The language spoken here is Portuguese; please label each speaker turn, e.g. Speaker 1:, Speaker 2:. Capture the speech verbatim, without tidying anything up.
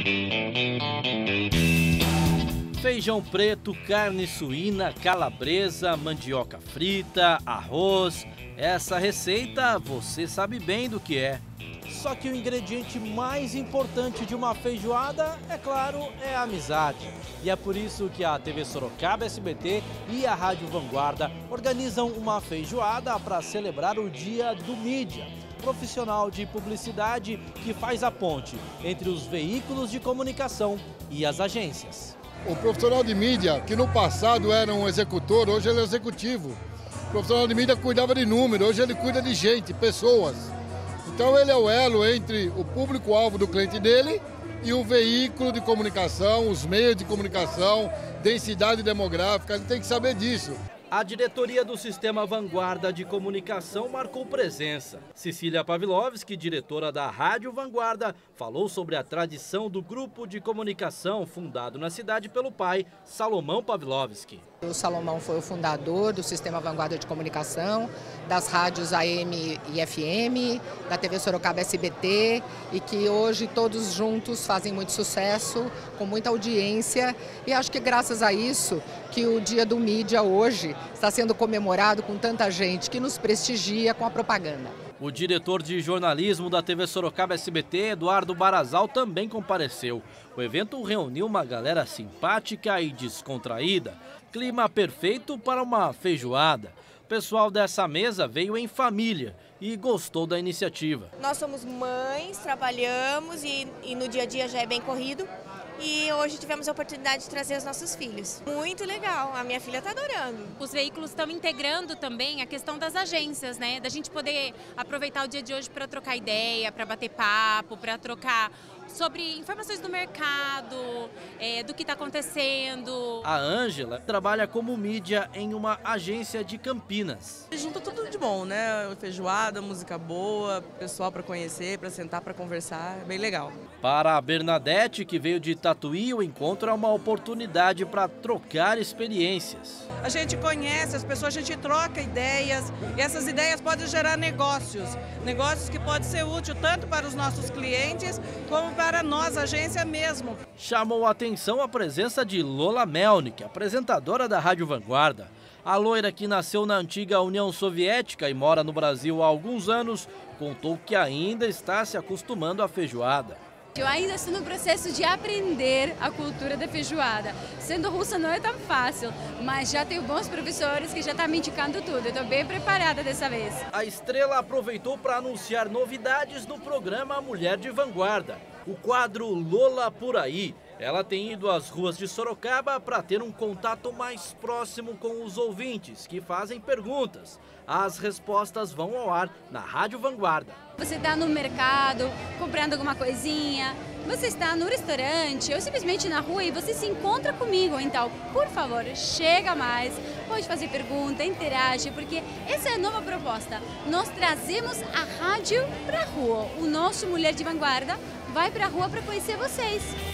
Speaker 1: Feijão preto, carne suína, calabresa, mandioca frita, arroz. Essa receita você sabe bem do que é. Só que o ingrediente mais importante de uma feijoada, é claro, é a amizade. E é por isso que a T V Sorocaba S B T e a Rádio Vanguarda organizam uma feijoada para celebrar o Dia do Mídia, profissional de publicidade que faz a ponte entre os veículos de comunicação e as agências.
Speaker 2: O profissional de mídia, que no passado era um executor, hoje ele é executivo. O profissional de mídia cuidava de número, hoje ele cuida de gente, pessoas. Então ele é o elo entre o público-alvo do cliente dele e o veículo de comunicação, os meios de comunicação, densidade demográfica, ele tem que saber disso.
Speaker 1: A diretoria do Sistema Vanguarda de Comunicação marcou presença. Cecília Pavlovski, diretora da Rádio Vanguarda, falou sobre a tradição do grupo de comunicação fundado na cidade pelo pai, Salomão Pavlovski.
Speaker 3: O Salomão foi o fundador do Sistema Vanguarda de Comunicação, das rádios A M e F M, da T V Sorocaba S B T, e que hoje todos juntos fazem muito sucesso, com muita audiência, e acho que graças a isso que o Dia do Mídia hoje está sendo comemorado com tanta gente que nos prestigia com a propaganda.
Speaker 1: O diretor de jornalismo da T V Sorocaba S B T, Eduardo Barazal, também compareceu. O evento reuniu uma galera simpática e descontraída. Clima perfeito para uma feijoada. O pessoal dessa mesa veio em família e gostou da iniciativa.
Speaker 4: Nós somos mães, trabalhamos e, e no dia a dia já é bem corrido. E hoje tivemos a oportunidade de trazer os nossos filhos. Muito legal, a minha filha está adorando.
Speaker 5: Os veículos estão integrando também a questão das agências, né? Da gente poder aproveitar o dia de hoje para trocar ideia, para bater papo, para trocar sobre informações do mercado, é, do que está acontecendo.
Speaker 1: A Ângela trabalha como mídia em uma agência de Campinas.
Speaker 6: Junta tudo de bom, né? Feijoada, música boa, pessoal para conhecer, para sentar, para conversar, é bem legal.
Speaker 1: Para a Bernadette, que veio de Tatuí, o encontro é uma oportunidade para trocar experiências.
Speaker 7: A gente conhece as pessoas, a gente troca ideias e essas ideias podem gerar negócios. Negócios que podem ser úteis tanto para os nossos clientes como para nós, agência mesmo.
Speaker 1: Chamou a atenção a presença de Lola Melnik, apresentadora da Rádio Vanguarda. A loira, que nasceu na antiga União Soviética e mora no Brasil há alguns anos, contou que ainda está se acostumando à feijoada.
Speaker 8: Eu ainda estou no processo de aprender a cultura da feijoada. Sendo russa não é tão fácil, mas já tenho bons professores que já estão me indicando tudo. Estou bem preparada dessa vez.
Speaker 1: A estrela aproveitou para anunciar novidades no programa Mulher de Vanguarda, o quadro Lola Por Aí. Ela tem ido às ruas de Sorocaba para ter um contato mais próximo com os ouvintes que fazem perguntas. As respostas vão ao ar na Rádio Vanguarda.
Speaker 8: Você está no mercado, comprando alguma coisinha, você está no restaurante ou simplesmente na rua e você se encontra comigo. Então, por favor, chega mais, pode fazer pergunta, interage, porque essa é a nova proposta. Nós trazemos a rádio para a rua. O nosso Mulher de Vanguarda vai para a rua para conhecer vocês.